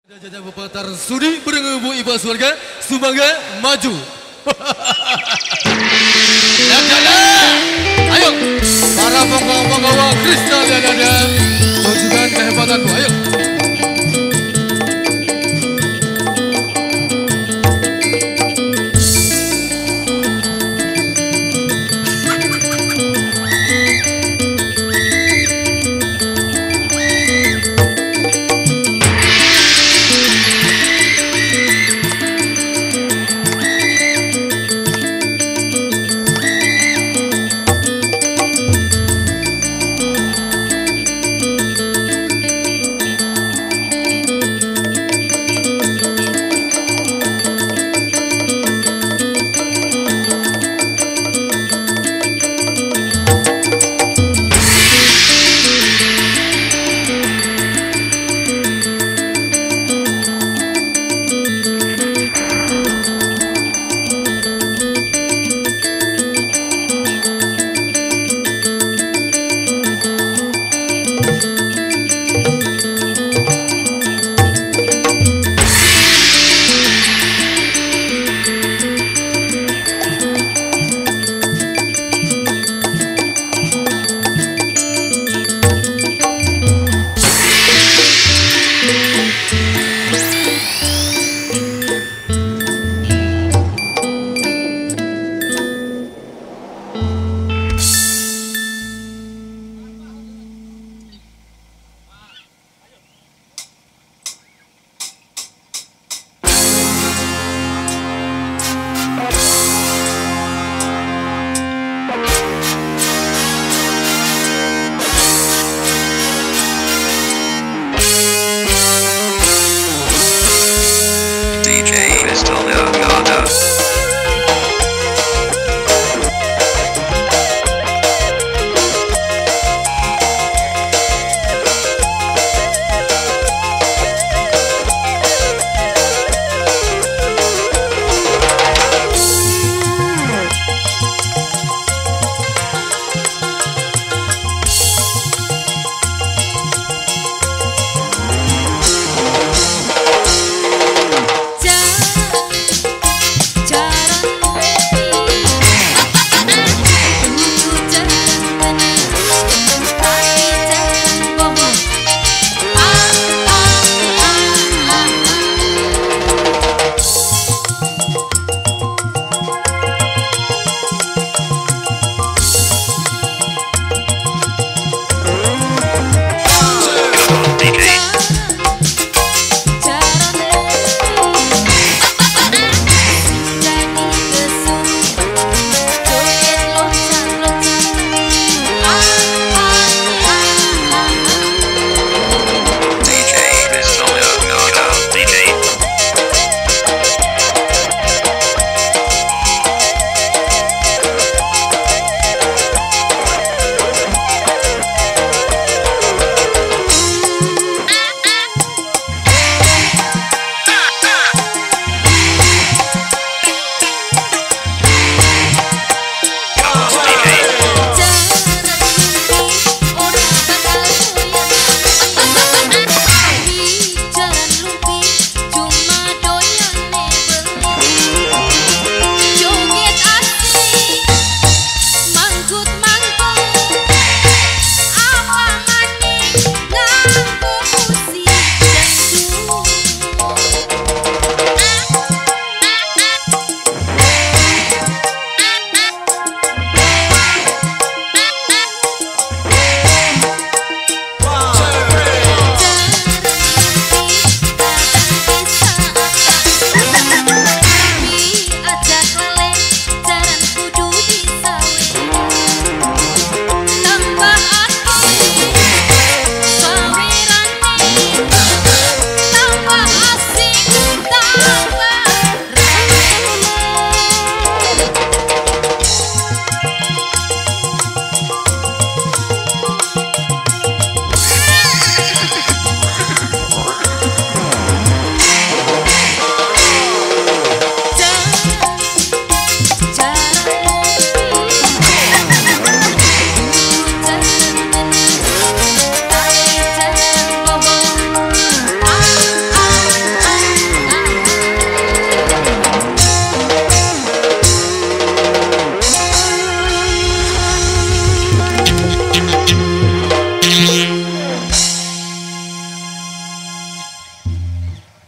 Jajah Bapak sudi berengah bu ibu surga Sumangga maju. Ayo para penggawa Krishna dan ada tunjukkan kehebatanmu. Ayo.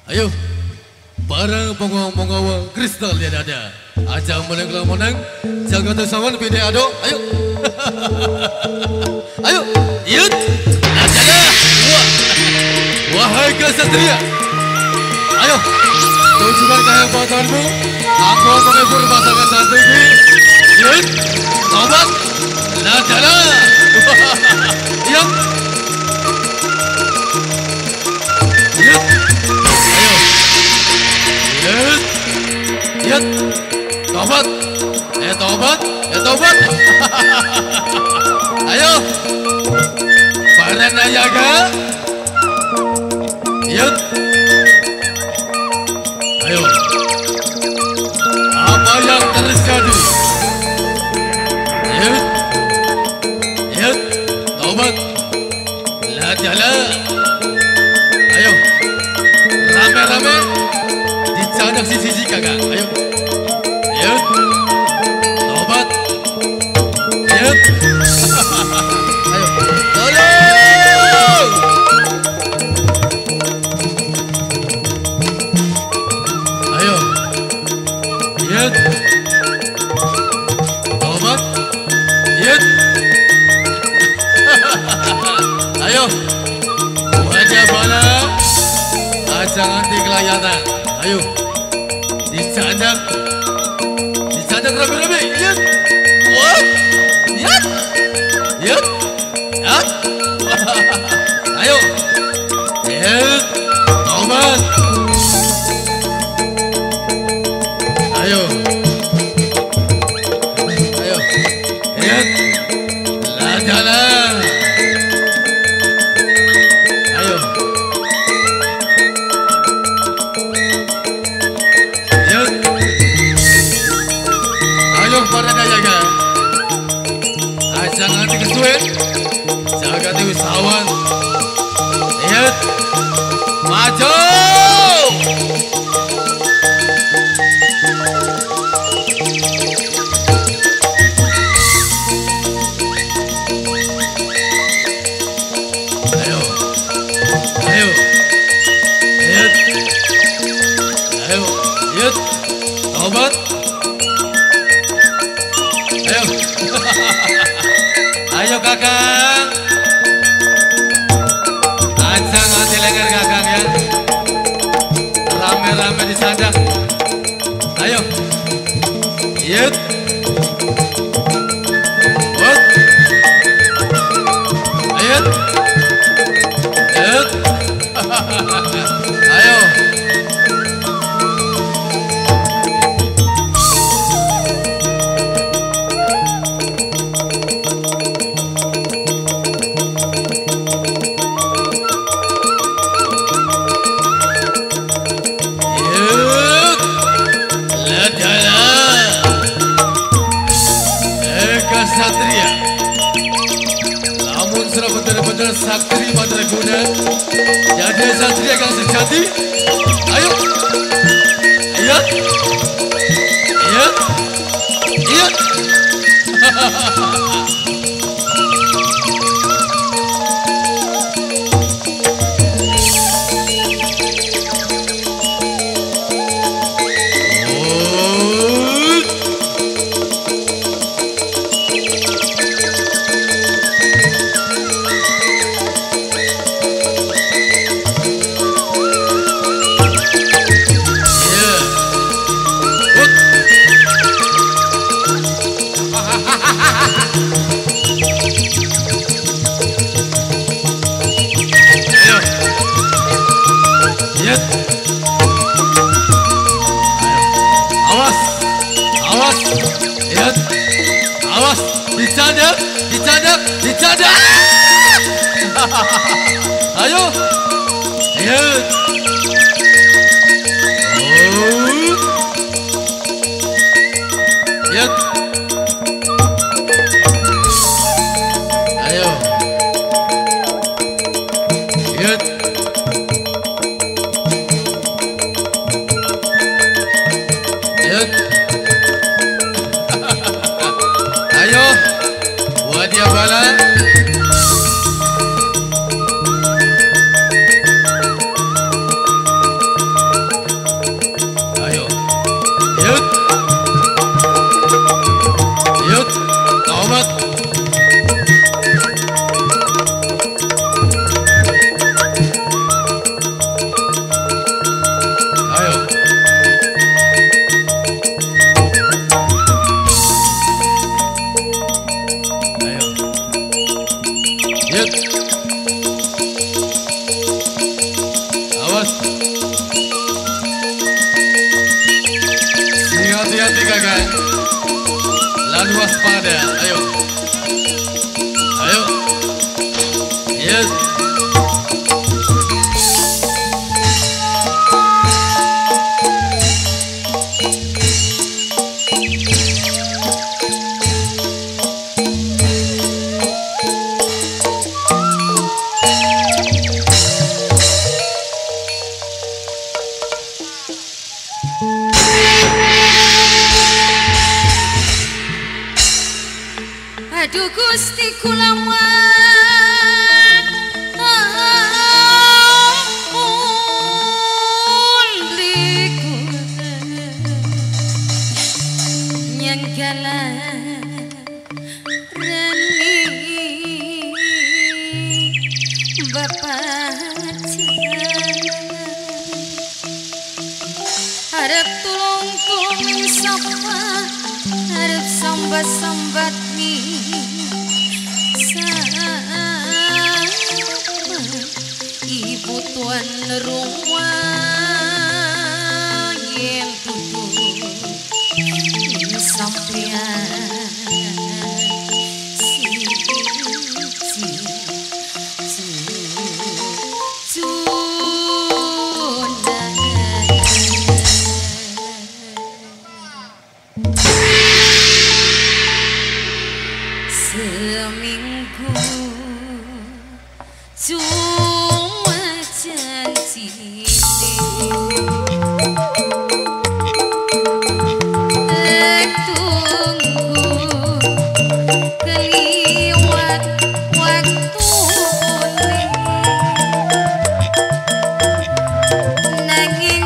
Ayo, para penggawa kristal dia ada. Aja menang, jangan tersawan beda ado. Ayo, ayo, yut, aja wahai kesatria. Ayo, tunjukkan kehebatanmu. Aku menghibur pasangan cantik ini. Yut, tobat, lajala. Yut, yut, ayo, yut, yut, tobat, tobat, tobat. Ayo, para nayaga. Yut, ayo. Apa yang terjadi? Yut, yut, tobat, lajala. Ayo, rame-rame dicadak sisi kakak. Ayo, yut, tobat, yut. Ayo, tolong. Ayo, yut, tobat, yut. Ayo, wajah bala, jangan dikelayatan. Ayo, dicadak rame-rame. Yut, wah, yut, yut, yut. Ayo, yut, tobat. Ayo, ayo, yut, lajala. Ayo, yut, ayo para nayaga. Jangan dikesuin, jaga di usahawan. Yut, maju. Ayo, ayo, yut, ayo, yut, tobat. Ayo, ayo kakak, ancang hati lenger kakak ya, rame-rame disadak. Ayo, yut, wut, yut, yut, ayo. Satria, namun sudah benar-benar sakti madraguna. Jadi satria yang sejati. Ayo, iya, iya, iya. Awas, dicadak. Ayo, yut. Yut. Ayo, yut. Yut. Ayo, buat dia bala. semangat ya. Ayo. Ayo. Yes. Aduh Gusti kula harap tulung sapa harap sambat nih sapa ibu tuan rumah yang tutup sampean seminggu cuma janji tunggu keliwat waktu nanging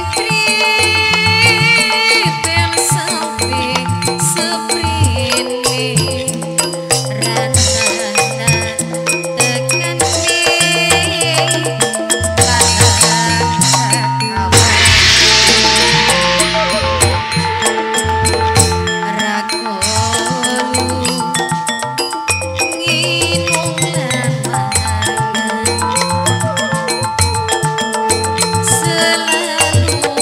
tripel sampai seprene selalu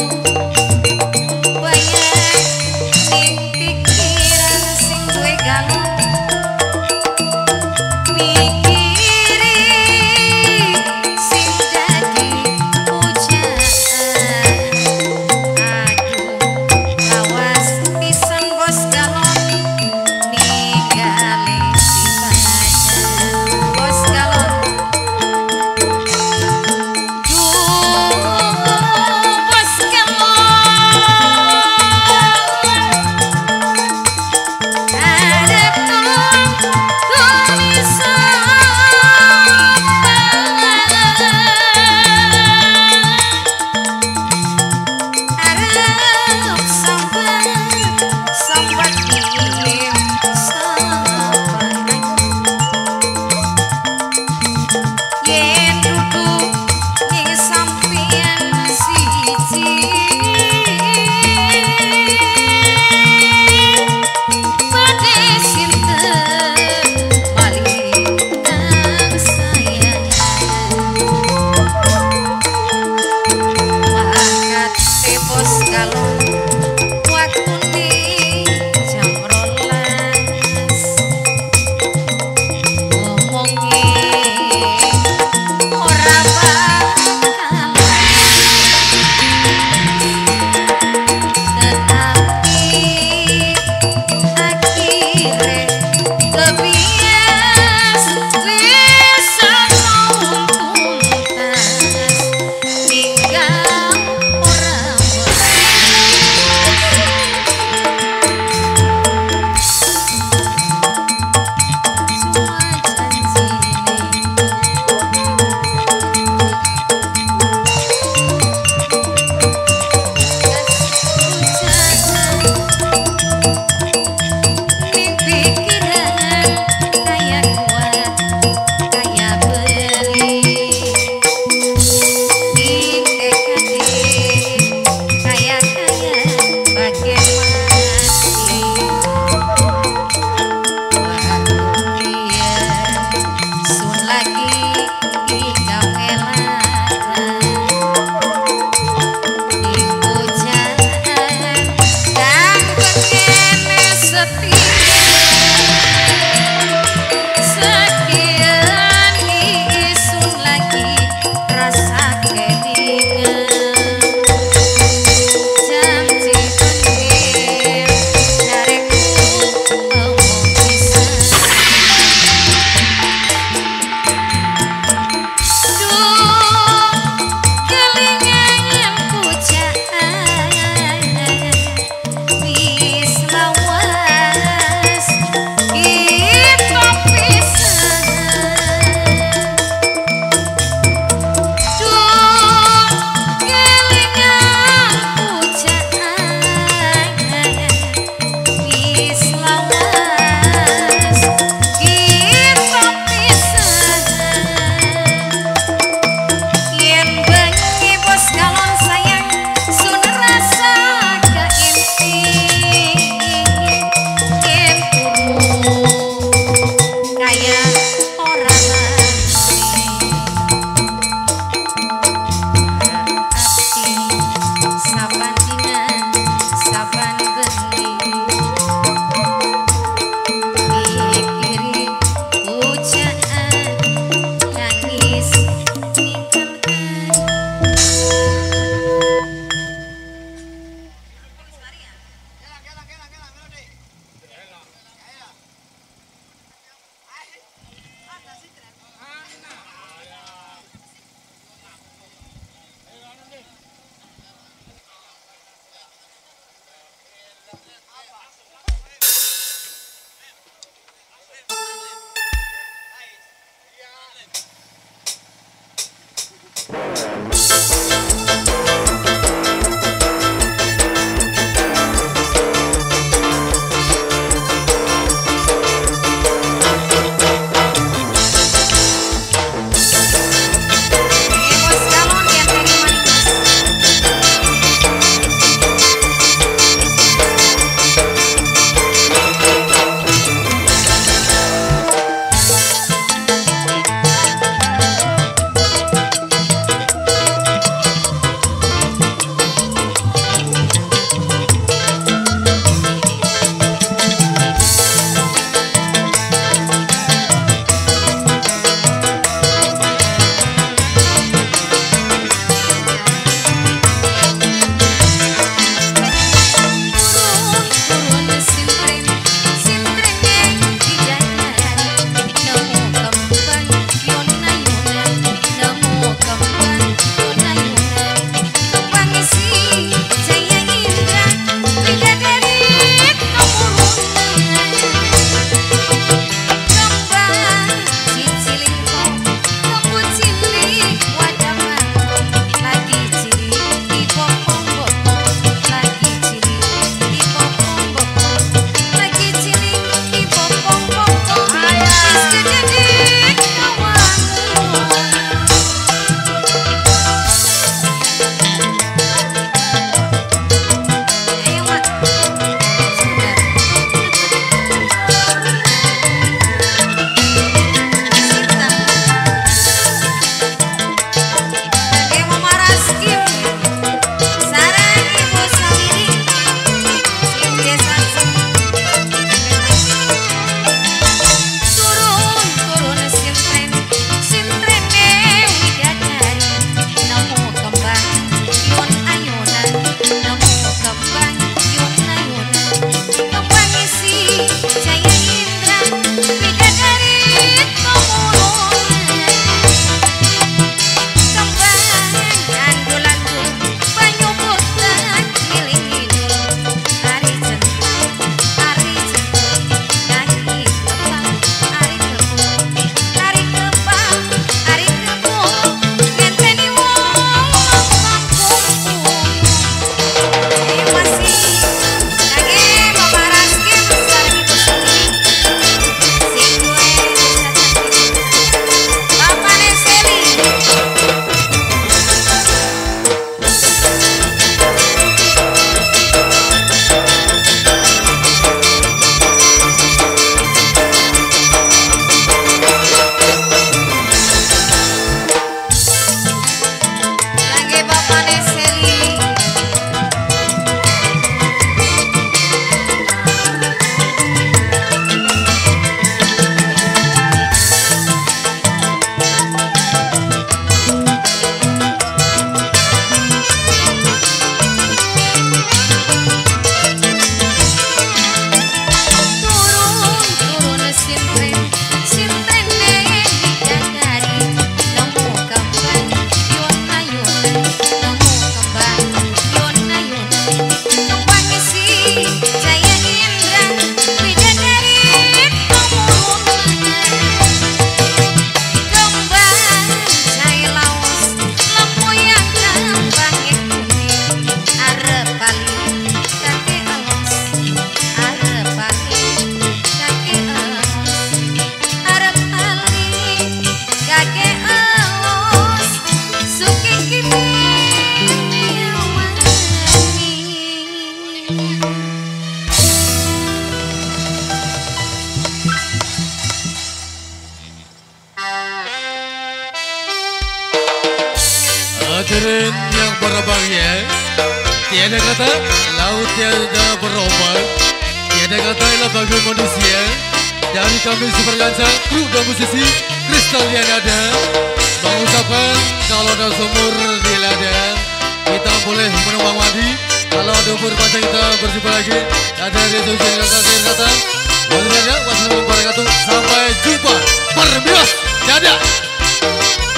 Tiada kata laut tiada berombak, tiada kata ialah bagi manusia. Dari kami super gancang, kru dan musisi Kristal yang ada mengucapkan kalau ada sumur di ladang kita boleh menumpang mandi. Kalau ada umur panjang kita berjumpa lagi. Ada resolusi yang kata wassalamualaikum warahmatullahi wabarakatuh. Sampai jumpa. Permios, dadah.